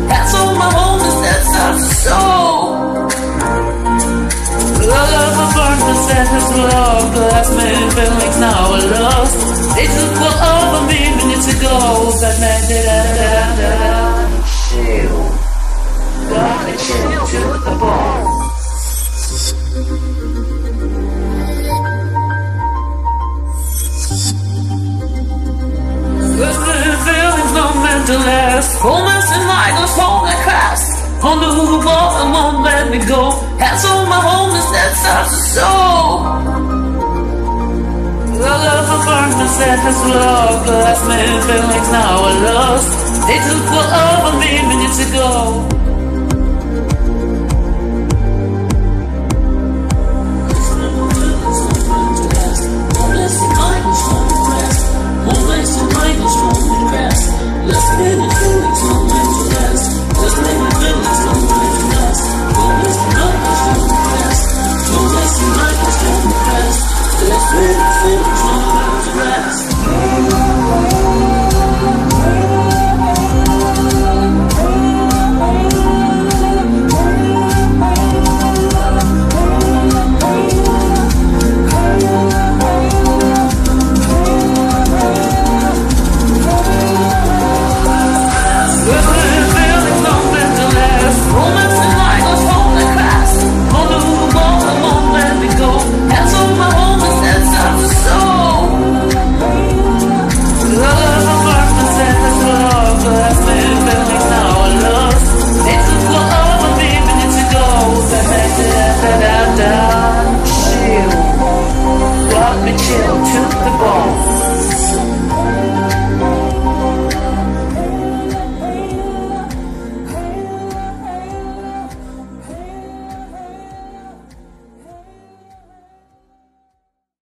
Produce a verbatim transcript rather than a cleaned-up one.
Hands on my homelessness, I'm so. The love of darkness that has loved left me feelings now are lost. They took all over me minutes ago, but man did I chill. Got me chill to the bone. With me feelings no meant to last. Homeless and I was holding fast. On the wall and won't let me go. Hands on my homelessness, I'm so. The love of darkness that has loved left me feelings now are lost. They took all over me.